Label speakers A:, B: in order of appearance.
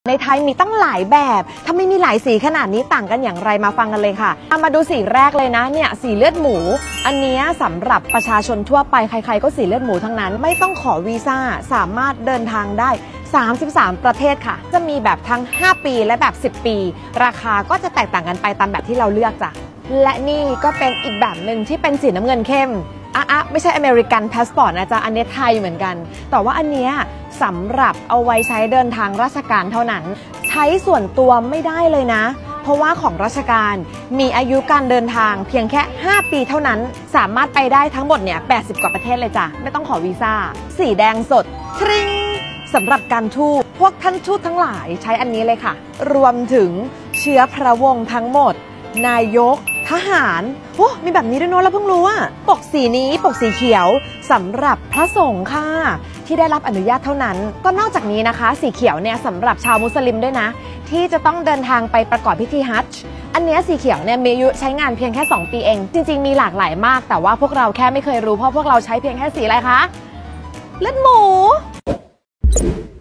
A: ในไทยมีตั้งหลายแบบทำไมมีหลายสีขนาดนี้ต่างกันอย่างไรมาฟังกันเลยค่ะมาดูสีแรกเลยนะเนี่ยสีเลือดหมูอันนี้สำหรับประชาชนทั่วไปใครๆก็สีเลือดหมูทั้งนั้นไม่ต้องขอวีซ่าสามารถเดินทางได้33ประเทศค่ะจะมีแบบทั้ง5ปีและแบบ10ปีราคาก็จะแตกต่างกันไปตามแบบที่เราเลือกจ้ะและนี่ก็เป็นอีกแบบหนึ่งที่เป็นสีน้ำเงินเข้มไม่ใช่อเมริกันพาสปอร์ตนะจ๊ะอันนี้ไทยเหมือนกันแต่ว่าอันเนี้ยสำหรับเอาไว้ใช้เดินทางราชการเท่านั้นใช้ส่วนตัวไม่ได้เลยนะเพราะว่าของราชการมีอายุการเดินทางเพียงแค่5ปีเท่านั้นสามารถไปได้ทั้งหมดเนี่ย80กว่าประเทศเลยจ้ะไม่ต้องขอวีซ่าสีแดงสดทริงสำหรับการทูตพวกท่านทูตทั้งหลายใช้อันนี้เลยค่ะรวมถึงเชื้อพระวงศ์ทั้งหมดนายกทหารโอ้มีแบบนี้ด้วยเนาะเราเพิ่งรู้อะปกสีนี้ปกสีเขียวสำหรับพระสงฆ์ค่ะที่ได้รับอนุญาตเท่านั้นก็นอกจากนี้นะคะสีเขียวเนี่ยสำหรับชาวมุสลิมด้วยนะที่จะต้องเดินทางไปประกอบพิธีฮัจญ์อันนี้สีเขียวเนี่ยมีอายุใช้งานเพียงแค่2ปีเองจริงๆมีหลากหลายมากแต่ว่าพวกเราแค่ไม่เคยรู้เพราะพวกเราใช้เพียงแค่สีอะไรคะเลือดหมู